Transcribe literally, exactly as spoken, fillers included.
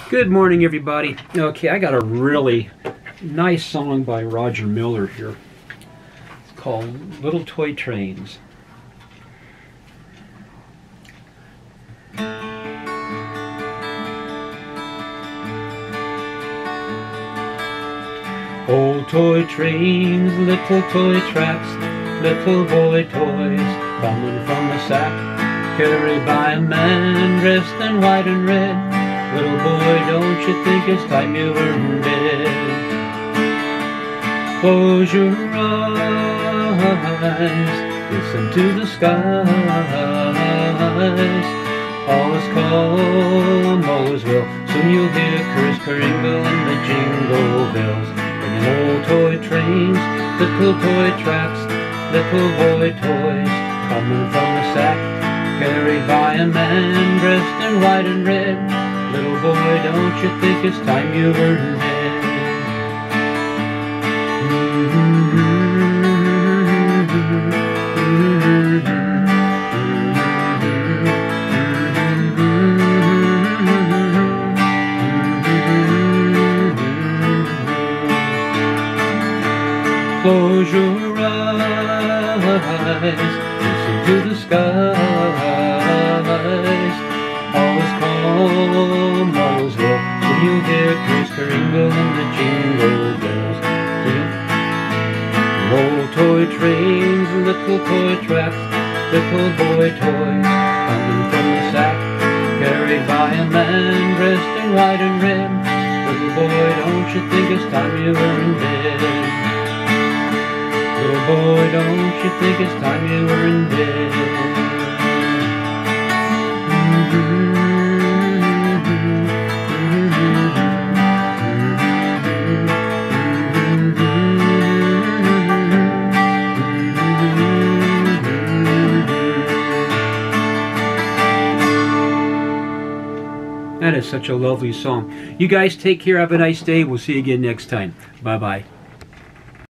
Good morning, everybody. Okay, I got a really nice song by Roger Miller here. It's called Little Toy Trains. Old toy trains, little toy tracks, little boy toys coming from a sack, carried by a man dressed in white and red. Little boy, don't you think it's time you were in bed? Close your eyes, listen to the skies. All is calm, all is well. Soon you'll hear Kris Kringle and the jingle bells. Bringing old toy trains, little toy tracks, little boy toys coming from a sack, carried by a man dressed in white and red. Little boy, don't you think it's time you were in bed? Close your eyes, listen to the skies. All is calm, all is well. Soon you'll hear Kris Kringle and the jingle bells. Old toy trains, little toy tracks, little boy toys coming from the sack, carried by a man dressed in white and red. Little boy, don't you think it's time you were in bed? Little boy, don't you think it's time you were in bed? That is such a lovely song. You guys take care. Have a nice day. We'll see you again next time. Bye-bye.